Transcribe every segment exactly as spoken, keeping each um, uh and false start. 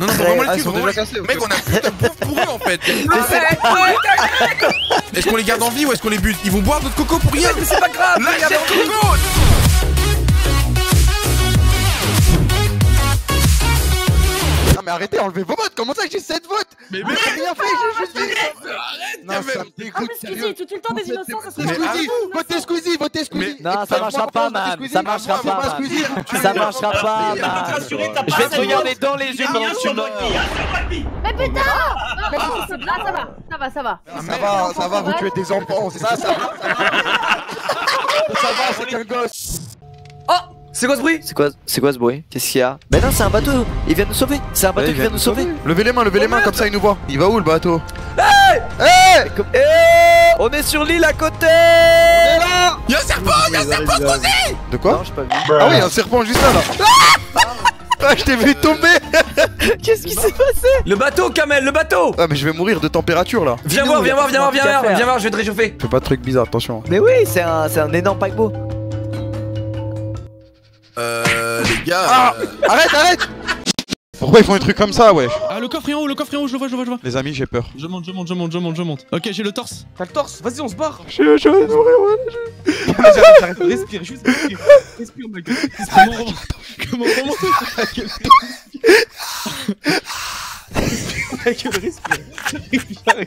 Non, non, très... vraiment les Ah, ils trucs, sont vraiment, déjà cassés. mec, on a plus de bouffe pour eux en fait. Mais Est-ce qu'on les garde en vie ou est-ce qu'on les bute? Ils vont boire notre coco pour rien. c'est pas grave. Lâchez le coco. Non mais arrêtez, enlevez vos votes. Comment ça que j'ai sept votes? Mais mais j'ai rien fait, j'ai juste dit. arrête, Non, ça me Ah dégoûte. mais Squeezie, tout le temps des innocents, ça serait Squeezie, votez Squeezie, votez Squeezie. Non, ça marchera pas, man. Ça marchera pas, man. Ça marchera pas, man. Je vais te regarder dans les yeux pendant que tu meurs. Mais putain. Mais bon, c'est là, ça va, ça va, ça va. Ça va, ça va, vous tuez des enfants, c'est ça, ça va. Ça va, c'est qu'un gosse. Oh, c'est quoi ce bruit? C'est quoi, c'est quoi ce bruit? Qu'est-ce qu'il y a? Mais non, c'est un bateau. Il vient nous sauver. C'est un bateau qui vient nous sauver. Levez les mains, levez les mains, comme ça il nous voit. Il va où le bateau? Hey! Hey! Hey! On est sur l'île à côté. On est là. Y'a un serpent, y'a un serpent posé. De quoi? Non, j'ai pas vu. Ah oui, un serpent juste là, là. Ah, je t'ai vu tomber. Qu'est-ce qui s'est passé? Le bateau, Kamel, le bateau. Ah mais je vais mourir de température là. Viens voir, viens voir, viens voir, viens voir, viens voir, je vais te réchauffer. Fais pas de trucs bizarres, attention. Mais oui, c'est un, c'est un énorme paquebot. Euh, les gars. Ah euh... Arrête, arrête. Pourquoi ils font des trucs comme ça, ouais? Ah, le coffre est en haut, le coffre est en haut, je le vois, je le vois, je le vois. Les amis, j'ai peur. Je monte, je monte, je monte, je monte, je monte. Ok, j'ai le torse. T'as le torse, vas-y, on se barre. Je je vais mourir, ouais. J'arrête, respire, juste respire. Respire, ma gueule. Comment on remonte? Comment on remonte? Ma gueule, respire. J'arrive, j'arrive.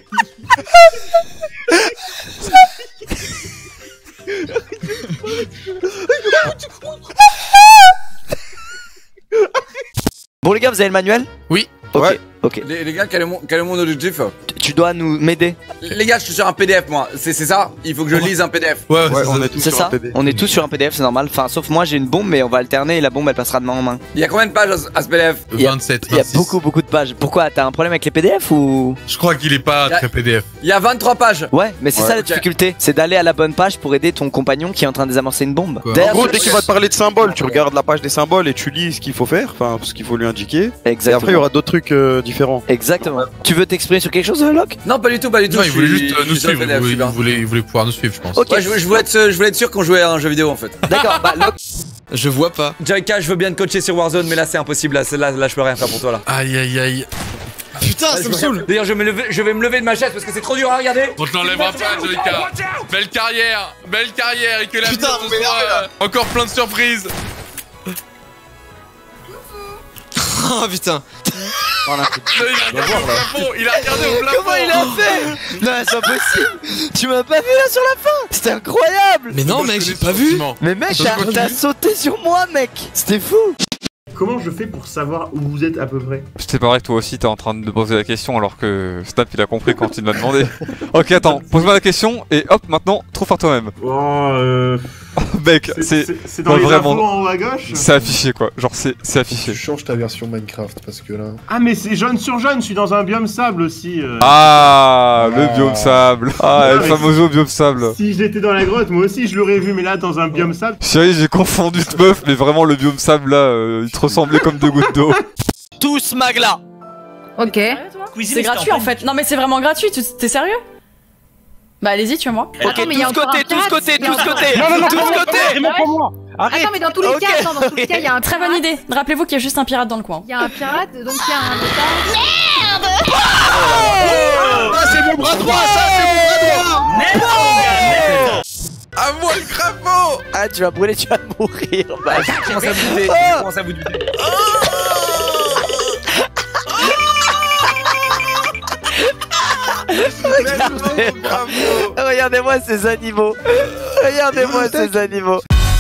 Bon les gars, vous avez le manuel? Oui. Ok, Ouais. ok. Les, les gars, quel est mon, quel est mon objectif? Tu- Tu dois nous m'aider. Les gars, je suis sur un P D F, moi. C'est c'est ça? Il faut que je lise un P D F. Ouais, Ouais, c'est on ça. est tous C'est sur ça? un P D. On est tous sur un P D F, c'est normal. Enfin, sauf moi, j'ai une bombe, mais on va alterner et la bombe elle passera de main en main. Il y a combien de pages à ce, à ce P D F? Il y a- vingt-sept, Il y a vingt-six. beaucoup, beaucoup de pages. Pourquoi? T'as un problème avec les P D F ou? Je crois qu'il est pas Y'a- très P D F. Il y a vingt-trois pages. Ouais, mais c'est Ouais. ça la Ok. difficulté. C'est d'aller à la bonne page pour aider ton compagnon qui est en train de désamorcer une bombe. Quoi? En D'ailleurs, gros, sur- dès qu'il va te parler de symboles, tu regardes la page des symboles et tu lis ce qu'il faut faire, enfin ce qu'il faut lui indiquer. Et Exactement. après, il y aura d'autres trucs euh, différents. Exactement. Tu veux t'exprimer sur quelque chose, Locke? Non, pas du tout, pas du tout. Non, je il voulait suis- juste euh, je nous suis sur le suivre. P D F, Il je suis voulait, bien. il voulait, il voulait pouvoir nous suivre, je pense. Ok. Ouais, je, je voulais être, sûr- je voulais être sûr qu'on jouait à un jeu vidéo en fait. D'accord, bah Locke. Je vois pas. Jaika, je veux bien te coacher sur Warzone, mais là c'est impossible. Là, c'est- là, là, je peux rien faire pour toi là. Aïe aïe aïe. Putain, ça me saoule. D'ailleurs, je, vais me lever- je vais me lever de ma chaise parce que c'est trop dur à regarder. On te l'enlèvera pas, Jolika. Belle carrière, belle carrière et que la vie Putain, ce mais soit là, euh, encore plein de surprises. Oh putain. Il a regardé au plafond, il a regardé au plafond. Comment il a fait? Non, c'est impossible. Tu m'as pas vu là sur la fin? C'était incroyable. Mais non, Moi, je mec, connais j'ai ce pas vu. sentiment. Mais mec, Ça t'as continue. t'as sauté sur moi, mec. C'était fou. Comment je fais pour savoir où vous êtes à peu près? C'est pareil que toi aussi, t'es en train de poser la question alors que Snap il a compris quand il m'a demandé. Ok, attends, pose-moi la question et hop, maintenant, trouve par toi-même. Oh, euh... Mec, c'est- c'est c'est c'est dans non, les vraiment. infos en haut à gauche? c'est affiché quoi. Genre, c'est c'est affiché. Tu changes ta version Minecraft parce que là. Ah mais c'est jaune sur jaune, je suis dans un biome sable aussi. euh. Ah, le Ah. biome sable. Ah, Ah, le mais famoso biome sable. Si j'étais dans la grotte, moi aussi je l'aurais vu, mais là dans un biome sable. Chérie, j'ai confondu ce meuf, mais vraiment le biome sable là, euh, il te ressemblait comme deux gouttes d'eau. Tous Magla. Ok. C'est gratuit en fait. Non mais c'est vraiment gratuit, tu- t'es sérieux? Bah allez-y, tu moi. Ok, Attends, mais il y a tous encore côtés, un tous pirate, côtés, il y a tous encore- côtés. Non, non, non, tous non, non, côtés. vraiment pour moi. Arrête. Attends, mais dans tous les Ok. cas, attends, dans tous les cas, il y a un Très bonne idée. Rappelez-vous qu'il y a juste un pirate dans le coin. Il y a un pirate, donc il y a un otage. Ah, c'est mon bras droit, ça, c'est mon bras droit. À moi le crapaud. Ah, tu vas brûler, tu vas mourir. Bah, Comment ça vous buter? Oh. Comment ça vous buter? regardez- Regardez-moi ces animaux. Regardez-moi ces animaux.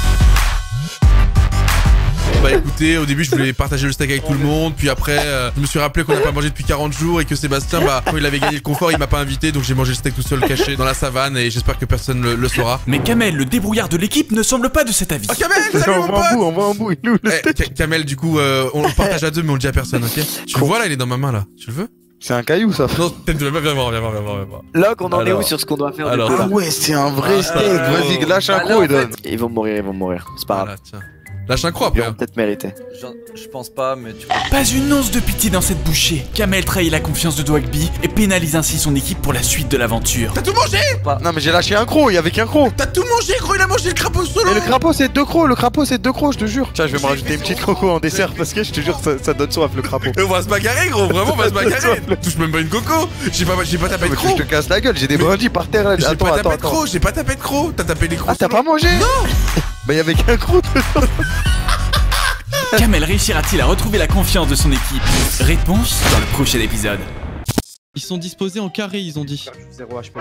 Bah écoutez, au début je voulais partager le steak avec tout le monde, puis après euh, je me suis rappelé qu'on n'a pas mangé depuis quarante jours et que Sébastien, bah quand il avait gagné le confort, il m'a pas invité, donc j'ai mangé le steak tout seul caché dans la savane et j'espère que personne le, le saura. Mais Kamel, le débrouillard de l'équipe, ne semble pas de cet avis. Oh Kamel, salut On mon va en pote. bout, on va en bout, il nous le Eh, Ka- Kamel, du coup, euh, on le partage à deux, mais on le dit à personne, ok? Tu le vois là, il est dans ma main là. Tu le veux? C'est un caillou ça. Non, peut-être de la main, viens voir, viens voir, viens voir, viens voir. Locke, on en est Alors. où sur ce qu'on doit faire Alors. du coup, là? Ah ouais, c'est un vrai Ah, steak. euh, Vas-y, lâche un bah là, coup en et donne. Ils vont mourir, ils vont mourir. C'est pas grave. Voilà, tiens. Lâche un croc après. Peut-être mérité. Je pense pas, mais tu. Pas une once de pitié dans cette bouchée. Kamel trahit la confiance de Dwagby et pénalise ainsi son équipe pour la suite de l'aventure. T'as tout mangé? Non mais j'ai lâché un croc, il y avait qu'un croc. T'as tout mangé, gros, il a mangé le crapaud solo. Et le crapaud c'est deux crocs, le crapaud c'est deux crocs, je te jure. Tiens, je vais me rajouter une petite coco en dessert parce que je te jure ça, ça donne soif le crapaud. On va se bagarrer, gros, vraiment on va se bagarrer. Touche même pas une coco. J'ai pas, j'ai pas tapé de croc. Je te casse la gueule, j'ai des brindilles par terre là. J'ai Attends, pas attends, tapé de croc, j'ai pas tapé de croc. T'as tapé des crocs. Ah t'as pas mangé? Non. Bah y'avait qu'un croc dedans. Kamel réussira-t-il à retrouver la confiance de son équipe? Réponse dans le prochain épisode. Ils sont disposés en carré, ils ont dit. zéro H P.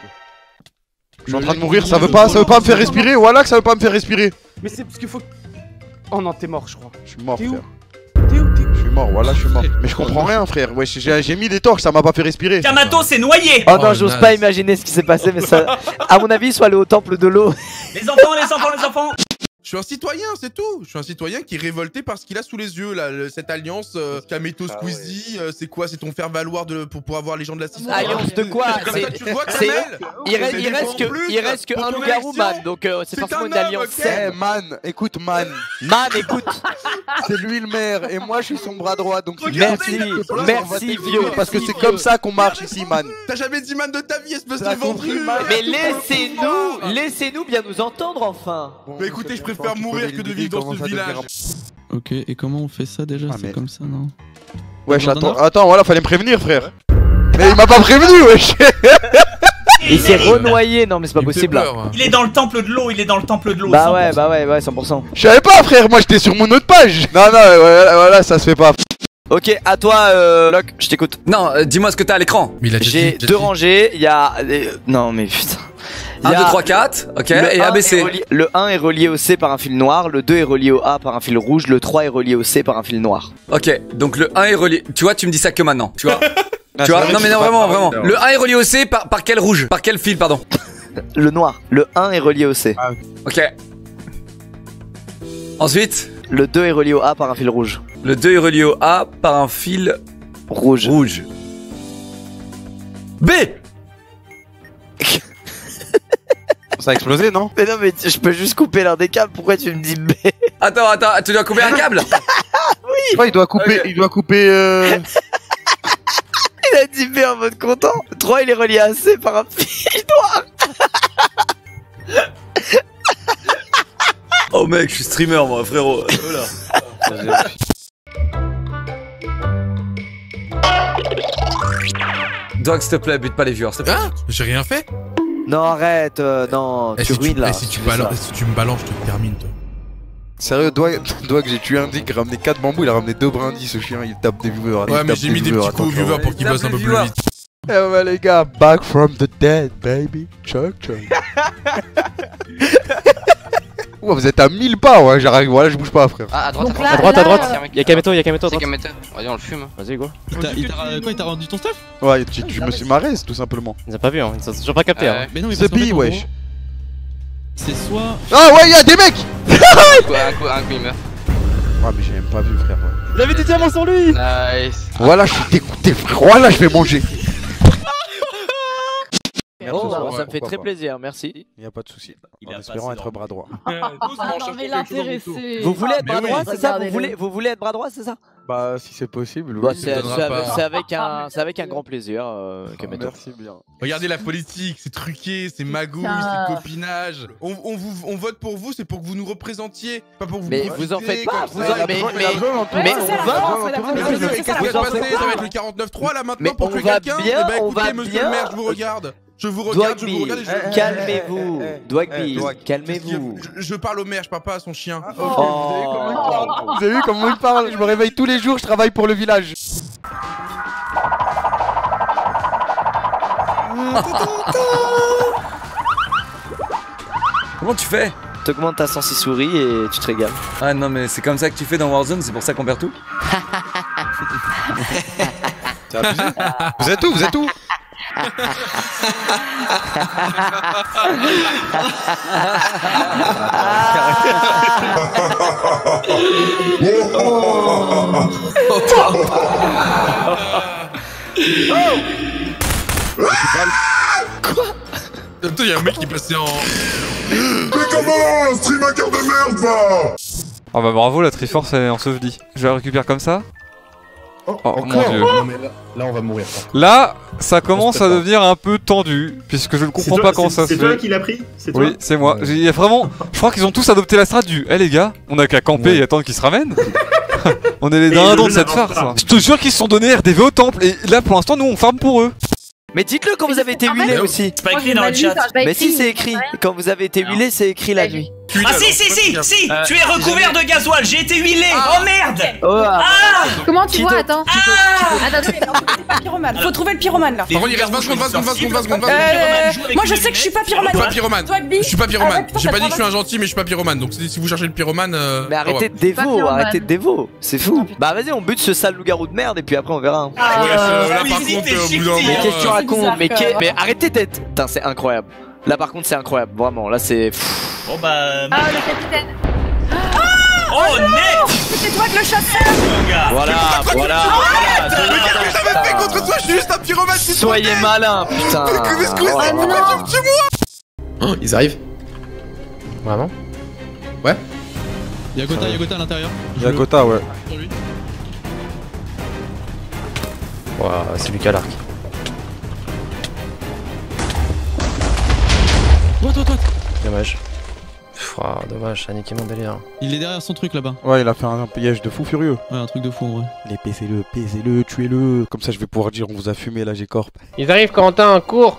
Je suis en train de mourir, ça veut pas, ça veut pas me faire respirer. Voilà que ça veut pas me faire respirer. Mais c'est parce qu'il faut. Oh non, t'es mort, je crois. Je suis mort, T'es où? frère. T'es où? T'es où? Je suis mort, voilà, je suis mort. Mais je comprends rien, frère. Wesh, j'ai j'ai mis des torches, ça m'a pas fait respirer. Kamato s'est noyé. Oh non, j'ose pas imaginer ce qui s'est passé, mais ça. À mon avis, ils sont allés au temple de l'eau. Les enfants, les enfants, les enfants. Je suis un citoyen, c'est tout. Je suis un citoyen qui est révolté par ce qu'il a sous les yeux, là. Le- cette alliance euh, Kameto Squeezie, euh, c'est quoi? C'est ton faire valoir de, pour, pour avoir les gens de la cité. Alliance de quoi? Comme ça, tu vois, C'est- Kamel. Il reste, Mais il reste en que, plus, il reste que pour un ton loup-garou, élection, man. Donc euh, c'est c'est forcément un une homme, alliance ok. Eh saine. man, écoute man, Man, écoute. c'est lui le maire et moi je suis son bras droit donc c'est Merci, bien. merci vieux. Parce que c'est comme ça qu'on marche ici man. T'as jamais dit man de ta vie, espèce T'as de compris, vendu. man. Mais laissez-nous, laissez-nous bien nous entendre enfin. Bah écoutez, je préfère mourir que de vivre dans ce village. Ok, et comment on fait ça déjà? Ah, C'est mais- comme ça, non? Wesh, Dans un attends, ordre attends, voilà, fallait me prévenir frère. Mais il m'a pas prévenu wesh. Il s'est renoyé, non mais c'est pas Il me fait possible là. peur, hein. Il est dans le temple de l'eau, il est dans le temple de l'eau. Bah ouais, bah ouais, ouais, cent pour cent. Je savais pas frère, moi j'étais sur mon autre page. Non non, voilà, voilà, ça se fait pas. Ok, à toi, euh, Locke, je t'écoute. Non, euh, dis-moi ce que t'as à l'écran. Mais il a déjà J'ai dit, déjà deux dit. rangées, il y a. euh, Non mais putain. Il un, y a- deux, trois, quatre, ok, Le et un A B C. est relié- Le un est relié au C par un fil noir, le deux est relié au A par un fil rouge, le trois est relié au C par un fil noir. Ok, donc le un est relié. Tu vois, tu me dis ça que maintenant. Tu vois Ah, Tu c'est vois vrai Non que mais c'est non, pas vraiment, pareil, vraiment. Le un est relié au C par, par quel rouge? Par quel fil, pardon? Le noir. Le un est relié au C. Ok. Ensuite, Le deux est relié au A par un fil rouge. le deux est relié au A par un fil Rouge. rouge. B. Ça a explosé non? Mais non mais tu- je peux juste couper l'un des câbles, pourquoi tu me dis B? Attends, attends, tu dois couper un câble? Je crois il doit couper, Ok. il doit couper euh... Il a dit B en mode content. Le trois il est relié à C par un fil noir. Oh mec, je suis streamer moi, frérot. Voilà. Doc, s'il te plaît, bute pas les viewers, s'il te plaît. Hein? J'ai rien fait. Non arrête, euh, non, Eh, tu si ruines là. eh, si tu, fais ça. balances- si tu me balances, je te termine, toi. Sérieux, doigt, doigt que j'ai tué un dick, ramené quatre bambous, il a ramené deux brindilles ce chien, il tape des viewers. il Ouais, mais tape j'ai mis des petits attends, coups aux viewers pour qu'ils Tape bossent un les peu plus viewers. vite. Eh ouais les gars, back from the dead baby, chuck chuck. Ouais, vous êtes à mille pas, ouais, j'arrive, voilà, je bouge pas frère. Ah, à droite, Donc à là, droite. à droite, à droite. Y'a Kameto, y'a Kameto. C'est Kameto. Vas-y, on le fume. Vas-y, go. Il t'a- il t'a- Quoi, il t'a rendu ton stuff? Ouais, tu- tu- je me suis marré, tout simplement. Ils ont pas vu, hein. Ils ont toujours pas capté, hein. Mais non, mais C'est parce qu'en fait, pis, en wesh. gros, c'est soit. Ah ouais, y'a des mecs. Un coup, un coup, un coup, il meurt. Ah mais j'ai même pas vu frère, ouais. Il avait des diamants sur lui. Nice. Voilà, je suis dégoûté frère, voilà, je vais manger. Oh, Ouais, ça me fait pourquoi très pas. plaisir, merci. Y'a pas de souci. Il En a espérant passé être dans- bras droit. Ah non, mais l'intéressé. Vous voulez être Mais bras oui. droit, c'est ça vous Regardez-le. voulez, vous voulez être bras droit, c'est ça? Bah si c'est possible. Bah, oui. c'est donnera c'est avec, pas. c'est avec un, c'est avec un grand plaisir, euh, Ah, Kameto. merci bien. Regardez la politique, c'est truqué, c'est magouille, Putain. c'est copinage. On, on, vous, on vote pour vous, c'est pour que vous nous représentiez, pas pour que vous Mais profitez vous en faites pas, comme vous ça. en- mais- mais- Ouais, mais c'est ça, on la va- vraie, c'est la vraie Mais politique, qu'est-ce c'est qui ça, va la se vraie passer? politique. Ça va être le quarante-neuf trois là maintenant Mais pour on tuer va quelqu'un? bien, Eh ben on écoutez, va monsieur bien. le maire, je vous regarde. Je vous regarde, je vous regarde et je... Calmez-vous, Dwagby, Dwag. calmez-vous. Je, je parle au maire, je parle pas à son chien. Oh. Vous avez vu comment il parle? Je me réveille tous les jours, je travaille pour le village. Comment tu fais? T'augmentes ta sensi-souris et tu te régales. Ah non, mais c'est comme ça que tu fais dans Warzone, c'est pour ça qu'on perd tout? C'est abusé. Vous êtes où? Vous êtes où? Attends, y'a un mec qui passait en... Mais comment? Stream hacker de merde, va! Oh bah bravo, la Triforce elle est ensevelie. Je la récupère comme ça. Oh, Oh, encore mon dieu. Non, mais là, là, on va mourir. Là, ça commence à devenir un peu tendu, puisque je ne comprends pas comment ça se fait. C'est toi qui l'as pris? C'est toi? Oui, c'est moi. Il y a vraiment. Je crois qu'ils ont tous adopté la strat du. Eh les gars, on a qu'à camper Ouais. et attendre qu'ils se ramènent. On est les dindons de cette farce. Je te jure qu'ils se sont donnés R D V au temple, et là pour l'instant, nous on farme pour eux. Mais dites-le quand vous avez été En fait, huilé aussi. C'est pas écrit dans le chat. Mais si, c'est écrit. Quand vous avez été huilé, c'est écrit la nuit. Ah si si si si, tu es recouvert de gasoil, j'ai été huilé. Oh merde. Oh, Ah. Comment tu vois? Attends. Ah. Attends, Pas pyromane. Faut trouver le pyromane là. Par contre, il reste vingt secondes, vingt secondes, vingt secondes, vingt secondes, vingt Euh, secondes. moi je sais que je suis pas pyromane. Je suis pas pyromane. Toi, Gbi. Je suis pas pyromane. Ah ouais, J'ai pas dit que je suis un putain, gentil, mais je suis pas pyromane. Donc si si vous cherchez le pyromane. euh, Mais ah arrêtez ouais. de dévo, pyromane. arrêtez de dévo. C'est fou. Bah vas-y, on bute ce sale loup-garou de merde et puis après on verra. Ouais, euh, là par oui, contre, t'es euh, au bout chic, d'un t'es- Mais moment, qu'est-ce que tu euh, racontes? bizarre, Mais, quand qu'est- même. mais arrêtez d'être. Putain, c'est incroyable. Là par contre, c'est incroyable. Vraiment, là c'est. Bon bah. Ah, le capitaine. Oh net. C'est toi que le chasseur. Mon gars. Voilà, voilà. Mais qu'est-ce que j'avais fait contre toi? Je suis juste un pyromane. s'il te Soyez plaît. malin, putain. Mais excusez, Oh là pourquoi là. tu me tues moi? Oh, ils arrivent. Vraiment? Y'a Gotha, y'a Gotha à l'intérieur. Y'a Gotha, ouais. Sur lui. Ouah, c'est lui qui a l'arc. Toi, toi, toi. Dommage. Pff, ah, dommage, ça a niqué mon délire. Il est derrière son truc là-bas. Ouais, il a fait un piège de fou furieux. Ouais, un truc de fou en vrai. Les baisez-le, baisez-le, tuez-le. Comme ça, je vais pouvoir dire on vous a fumé la G-Corp. Ils arrivent, Corentin, cours.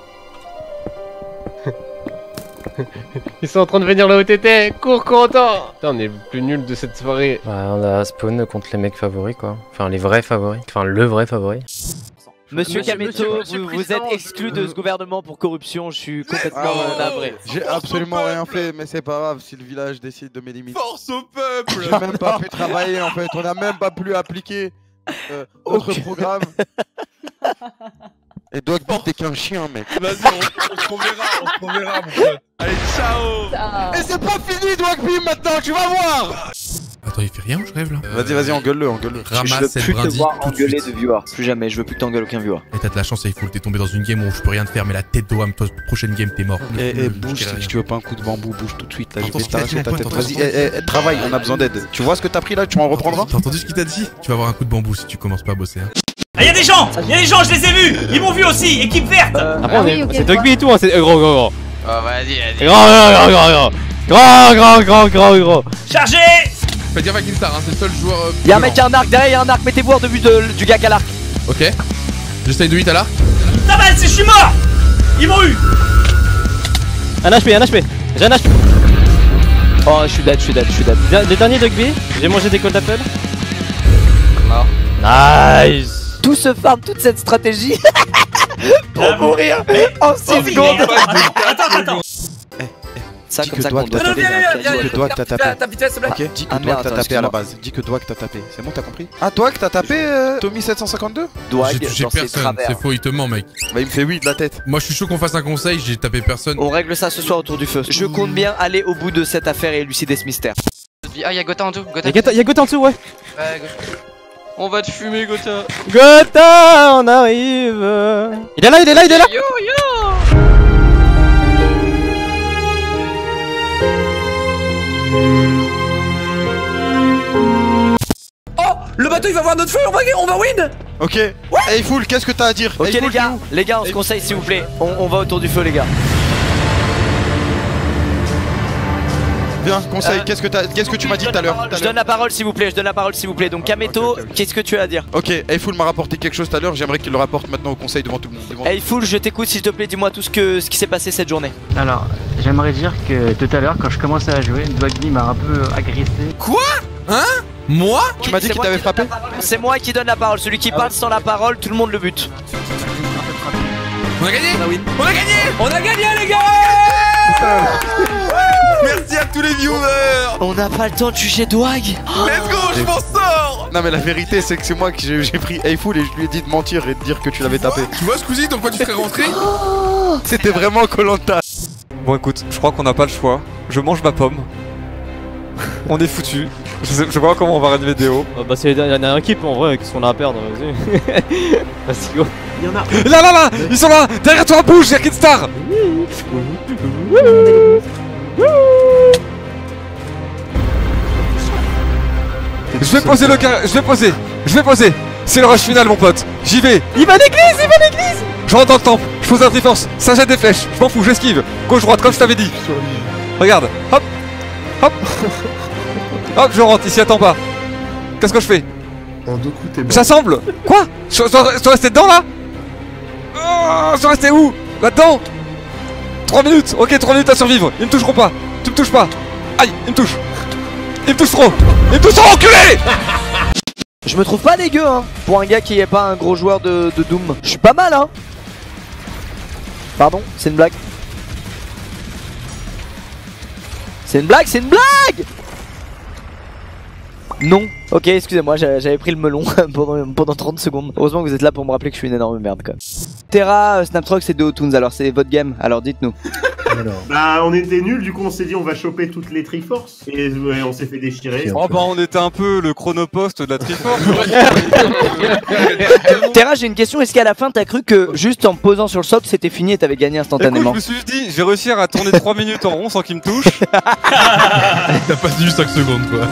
Ils sont en train de venir là où t'étais. Cours, Corentin. Putain, on est le plus nul de cette soirée. Ouais, on a spawn contre les mecs favoris, quoi. Enfin, les vrais favoris. Enfin, le vrai favori. Monsieur Monsieur- Kameto, monsieur- monsieur vous, vous président, êtes exclu de ce gouvernement pour corruption. Je suis complètement Ah, euh, navré. J'ai absolument rien fait, mais c'est pas grave si le village décide de m'éliminer. Force au peuple. J'ai même pas pu travailler en fait, on a même pas pu appliquer euh, notre Ok. programme. Et Dogby, t'es qu'un chien, mec. Vas-y, on, on se reverra, on se reverra, mon pote. Allez, ciao. Et c'est pas fini, Dogby, maintenant, tu vas voir. Attends, il fait rien ou je rêve là? Vas-y, vas-y, engueule-le, engueule-le. Je Ramasse veux cette plus te brindille voir tout de engueuler suite. de viewers. Plus jamais, je veux plus que t'engueules aucun viewer. Et t'as de la chance, il faut que t'es tombé dans une game où je peux rien te faire, mais la tête de Wham, toi, prochaine game, t'es mort. Eh, eh, Je bouge, dirai rien. si tu veux pas un coup de bambou, bouge tout de suite, là, je Attends, vais ce qu'il a dit, t'arracher ta mon tête. pote, Vas-y, attends, eh, eh, travaille, on a besoin d'aide. Tu vois ce que t'as pris là, tu en reprendras? T'as entendu ce qu'il t'a dit? Tu vas avoir un coup de bambou si tu commences pas à bosser. Hein. Ah y'a des gens, y'a des gens, je les ai vus. Ils m'ont vu aussi. Équipe verte. Après, on oui, est. ok, C'est je Dogby et tout, hein, c'est euh, gros, gros, gros. Oh vas-y, vas-y. Grand, grand, grand, grand, grand. Grand, grand, grand, grand, gros. Chargé. Faites gaffe à Kinstar, hein, c'est le seul joueur. Euh, Y'a un violent. mec qui a un arc derrière, y'a un arc, mettez-vous hors de vue de- du gars qui a l'arc. Ok. J'essaye de huit à l'arc. Ça va, je suis mort. Ils m'ont eu. Un H P, un H P. J'ai un H P. Oh, je suis dead, je suis dead, je suis dead. Le dernier Dogby, j'ai mangé des calls d'appel. Mort. Nice. Tout se farm, toute cette stratégie pour Ah, mourir en six Oh, secondes. Attends, attends. Ça, Dis comme que ça Doig qu'on doit t'a taper. tapé. hein, Dis que Doig t'a tapé. Ok. Dis que Ah, Doig merde, t'a attends, tapé à la excuse-moi. base. Dis que Doig t'a tapé. C'est bon, t'as compris? Ah, Doig t'as tapé euh, Tommy sept cent cinquante-deux? Doig J'ai touché dans ses personne, travers. c'est faux, il te ment, mec. Bah, il me fait oui de la tête. Moi, je suis chaud qu'on fasse un conseil, j'ai tapé personne. On règle ça ce soir autour du feu. Je compte bien aller au bout de cette affaire et élucider ce mystère. Ah, y'a Gotha en dessous. Y'a Gotha, y'a Gotha en dessous, ouais. Ouais, Gotha. On va te fumer, Gotha. Gotha, on arrive. Il est là, il est là, il est là. Yo, yo. Oh, le bateau il va voir notre feu, on va, on va win. Ok. Hey, Full, qu'est-ce que t'as à dire? Ok Hey, les Full, gars, dis-nous. les gars on se conseille s'il vous plaît. On, on va autour du feu les gars. Viens, conseil, Euh, qu'est-ce que t'as, qu'est-ce que tu m'as dit tout à l'heure? Je donne la parole s'il vous plaît, je donne la parole s'il vous plaît. Donc Kameto, Ok, ok, ok. qu'est-ce que tu as à dire? Ok, Hey Full m'a rapporté quelque chose tout à l'heure, j'aimerais qu'il le rapporte maintenant au conseil devant tout le monde. Devant- Hey Full, je t'écoute s'il te plaît, dis-moi tout ce, que, ce qui s'est passé cette journée. Alors, j'aimerais dire que tout à l'heure, quand je commençais à jouer, Dogby m'a un peu agressé. Quoi? Hein? Moi? Tu m'as dit C'est qu'il moi t'avait qui frappé? donne la parole. C'est moi qui donne la parole, celui qui parle sans la parole, tout le monde le bute. On a gagné? On a win. On a gagné! On a gagné les gars. Merci à tous les viewers! On n'a pas le temps de juger Douag. Let's go, je m'en sors! Non mais la vérité c'est que c'est moi que j'ai j'ai pris Hey Full et je lui ai dit de mentir et de dire que tu l'avais tapé. Tu vois Squeezie, dans quoi tu serais rentré? C'était vraiment Koh-Lanta. Bon écoute, je crois qu'on n'a pas le choix. Je mange ma pomme. On est foutu. Je sais, je sais pas comment on va rendre vidéo. Oh, bah, c'est la dernière équipe en vrai, qu'est-ce qu'on a à perdre, vas-y. Vas-y, go. Il y en a. Là là là, ils sont là. Derrière toi, bouge, y'a Kidstar. Je vais poser le carré, je vais poser, je vais poser. C'est le rush final, mon pote. J'y vais. Il va l'église, il va l'église. Je rentre dans le temple, je pose un triforce, ça jette des flèches, je m'en fous, j'esquive. Gauche-droite, comme je t'avais dit. Regarde, hop, hop. Hop, je rentre, ici attends pas. Qu'est-ce que je fais? En deux coups, t'es mort. J'assemble. Quoi? Je je dois je dois rester dedans là? Oh, je dois rester où? Là-dedans? trois minutes, ok, trois minutes à survivre. Ils me toucheront pas, tu me touches pas. Aïe, ils me touchent. Ils me touchent trop. Ils me touchent trop, enculé. Je me trouve pas dégueu hein, pour un gars qui est pas un gros joueur de, de Doom. Je suis pas mal hein. Pardon, c'est une blague. C'est une blague, c'est une blague. Non. Ok, excusez-moi, j'avais pris le melon pendant, pendant trente secondes. Heureusement que vous êtes là pour me rappeler que je suis une énorme merde quoi. Terra, euh, Snaptrox et Deotoons, alors c'est votre game, alors dites-nous. Bah on était nuls, du coup on s'est dit on va choper toutes les Triforce et ouais, on s'est fait déchirer. Oh bah on était un peu le chronopost de la Triforce. Terra, j'ai une question, est-ce qu'à la fin t'as cru que juste en posant sur le socle c'était fini et t'avais gagné instantanément? Écoute, je me suis dit, j'ai réussi à tourner trois minutes en rond sans qu'il me touche. T'as pas tenu cinq secondes quoi.